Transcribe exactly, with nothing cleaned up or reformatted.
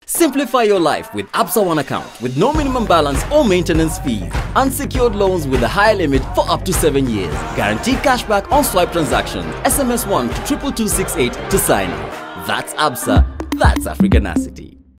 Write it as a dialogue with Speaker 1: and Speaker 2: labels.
Speaker 1: Simplify your life with Absa One Account with no minimum balance or maintenance fees. Unsecured loans with a high limit for up to seven years. Guaranteed cashback on swipe transactions. S M S one to two two two six eight to sign up. That's Absa. That's Africanacity.